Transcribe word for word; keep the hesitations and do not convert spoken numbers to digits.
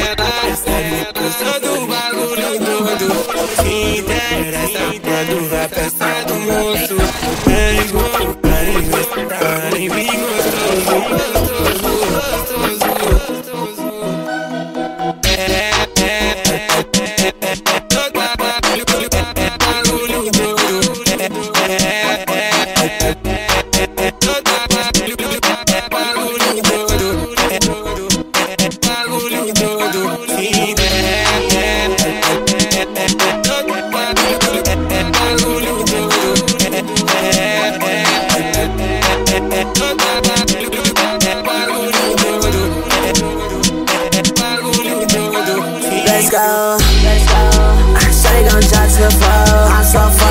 Todo bagulho doido, se interessa quando vai pensar do moço. Araiguma, Araiguma, Araiguma gostoso, gostoso, gostoso. É, é, é, é, todo bagulho doido. É, é, é, todo bagulho doido. Bagulho doido, se Let's go, let's go. Shawty gon' drop to the floor. I'm so far.